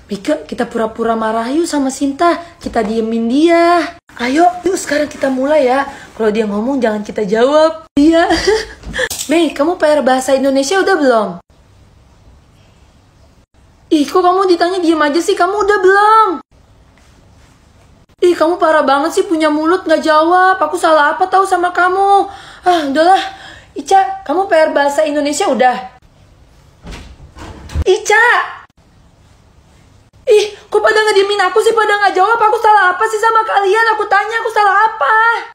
Mika, kita pura-pura marah yuk sama Sinta. Kita diemin dia. Ayo, yuk sekarang kita mulai ya. Kalau dia ngomong jangan kita jawab. Iya. Mei, kamu PR bahasa Indonesia udah belum? Ih, kok kamu ditanya diem aja sih? Kamu udah belum? Ih, kamu parah banget sih, punya mulut gak jawab. Aku salah apa tahu sama kamu? Ah, udahlah. Ica, kamu PR bahasa Indonesia udah? Ica! Ih, kok pada ngediemin aku sih, pada gak jawab? Aku salah apa sih sama kalian? Aku tanya, aku salah apa?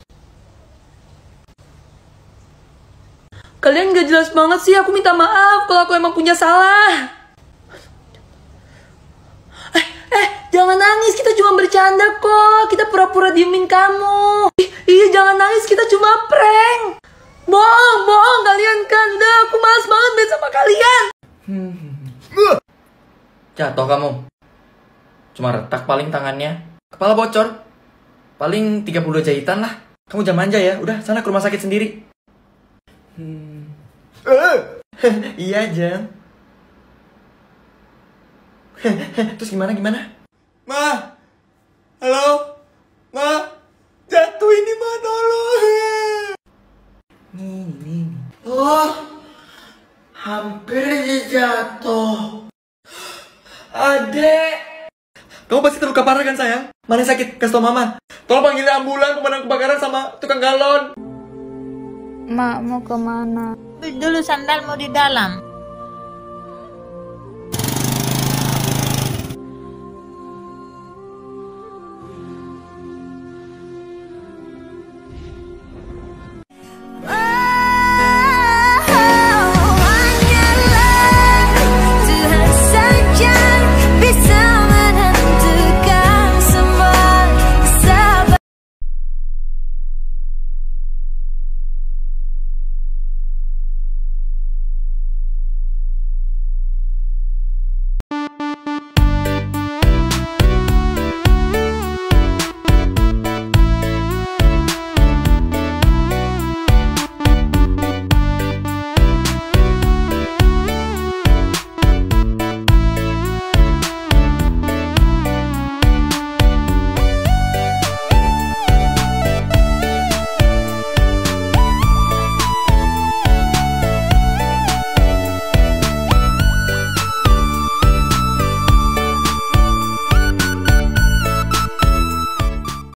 Kalian gak jelas banget sih, aku minta maaf kalau aku emang punya salah. Jangan nangis, kita cuma bercanda kok. Kita pura-pura diemin kamu. Iya, jangan nangis, kita cuma prank. Bohong kalian kan. Udah, aku malas banget main sama kalian. Jatuh kamu. Cuma retak paling tangannya. Kepala bocor. Paling 32 jahitan lah. Kamu jangan manja ya. Udah, sana ke rumah sakit sendiri. Iya, Jam. Terus gimana? Ma, halo, Ma, jatuh ini Ma, tolong. Nih. Oh, hampir aja jatuh. Adek, kamu pasti terluka parah kan sayang? Mana yang sakit? Kasih tau Mama. Tolong panggil ambulan, pemadam kebakaran sama tukang galon. Mak mau kemana? Dulu sandal mau di dalam.